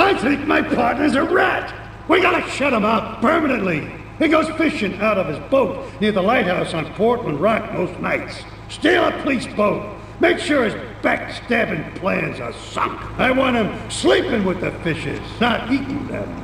I think my partner's a rat. We gotta shut him up permanently. He goes fishing out of his boat near the lighthouse on Portland Rock most nights. Steal a police boat. Make sure his backstabbing plans are sunk. I want him sleeping with the fishes, not eating them.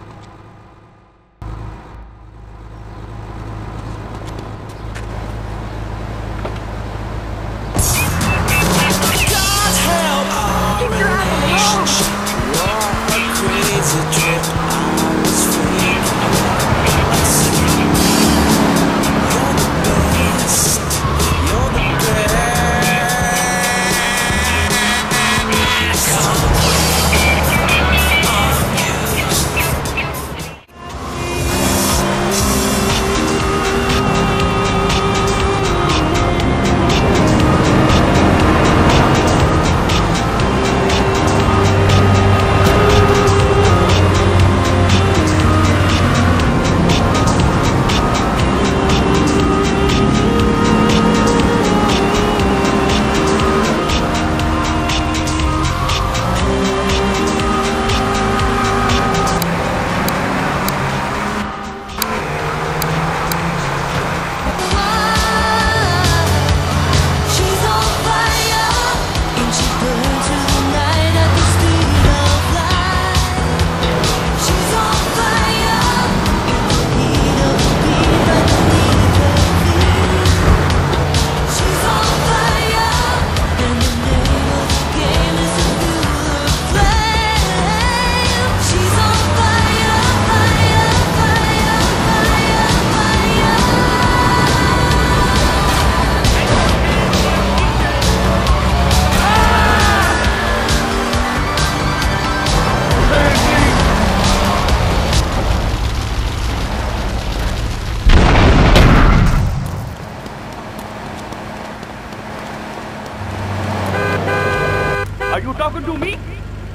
Are you talking to me?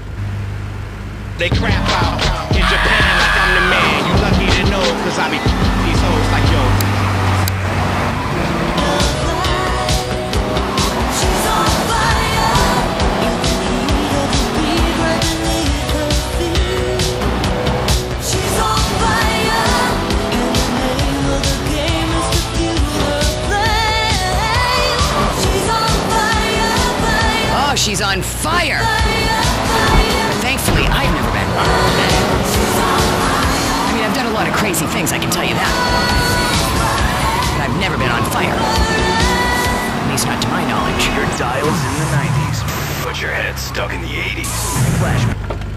They crap out in Japan like I'm the man. You lucky to know, cause I be these hoes like yo. She's on fire. In the heat of the beat, right beneath her feet. She's on fire. And the name of the game is to fuel her flame. She's on fire, fire. Oh, she's on fire! Fire. Thankfully, I've never been. I mean, I've done a lot of crazy things, I can tell you that. But I've never been on fire. At least not to my knowledge. Your dial's in the 90s, but your head's stuck in the 80s. Flashback.